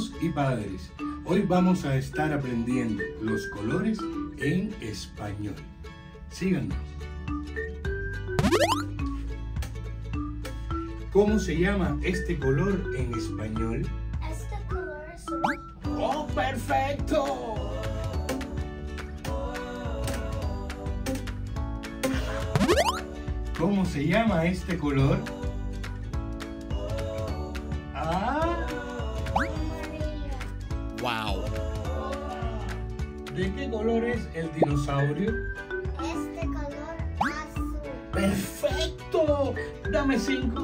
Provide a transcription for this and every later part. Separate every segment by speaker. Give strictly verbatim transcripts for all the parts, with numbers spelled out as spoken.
Speaker 1: Niños y padres, hoy vamos a estar aprendiendo los colores en español. Síganos. ¿Cómo se llama este color en español?
Speaker 2: Este color es rojo.
Speaker 1: ¡Oh, perfecto! ¿Cómo se llama este color? Ah,
Speaker 2: Amarillo.
Speaker 3: Wow.
Speaker 1: ¿de qué color es el dinosaurio?
Speaker 2: Este color azul.
Speaker 1: ¡Perfecto! Dame cinco.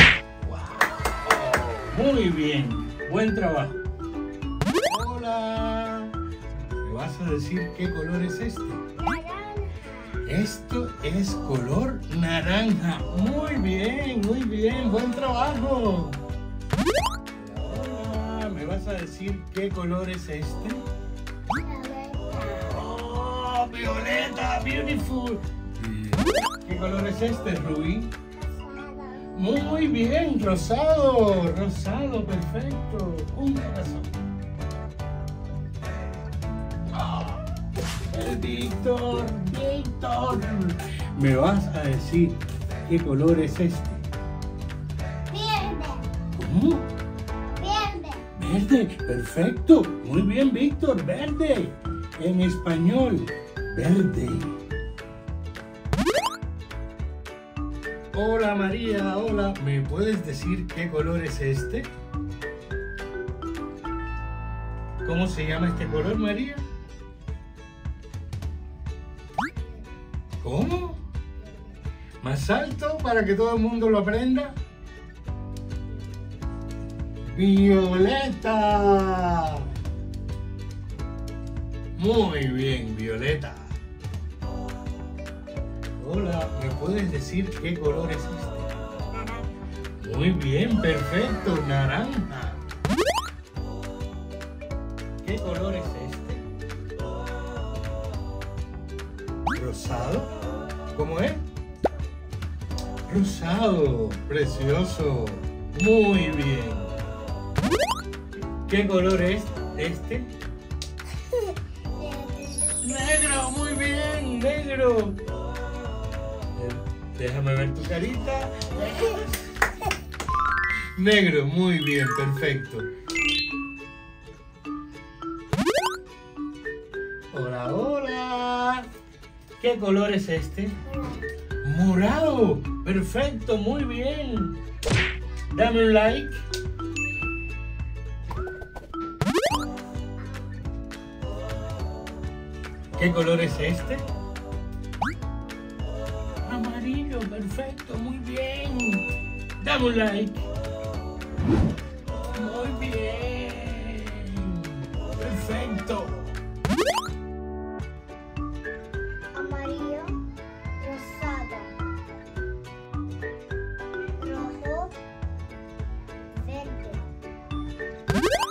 Speaker 1: ¡Wow! Muy bien, buen trabajo. Hola. ¿Me vas a decir qué color es este?
Speaker 2: Naranja.
Speaker 1: Esto es color naranja. Muy bien, muy bien, buen trabajo. Hola, ¿me vas a decir qué color es este?
Speaker 2: Violeta.
Speaker 1: Oh, violeta, beautiful. ¿Qué color es este, Rubí?
Speaker 2: Rosada.
Speaker 1: Muy bien, rosado, rosado, perfecto. Un corazón. Ah, el Víctor, Víctor. ¿Me vas a decir qué color es este?
Speaker 2: Verde.
Speaker 1: ¿Cómo?
Speaker 2: Verde.
Speaker 1: Verde, perfecto. Muy bien, Víctor, verde. En español, verde. Hola María, hola. ¿Me puedes decir qué color es este? ¿Cómo se llama este color, María? ¿Cómo? ¿Más alto para que todo el mundo lo aprenda? ¡Violeta! Muy bien, Violeta. Hola, ¿me puedes decir qué color es este?
Speaker 2: Naranja.
Speaker 1: Muy bien, perfecto, naranja. ¿Qué color es este? ¿Rosado? ¿Cómo es? Rosado, precioso. Muy bien. ¿Qué color es este? Negro, muy bien, negro. Déjame ver tu carita. Negro, muy bien, perfecto. Hola, hola. ¿Qué color es este? Morado, perfecto, muy bien. Dame un like. ¿Qué color es este? Amarillo, perfecto, muy bien. Dame un like. Muy bien. Perfecto.
Speaker 2: Amarillo. Rosado. Rojo. Verde.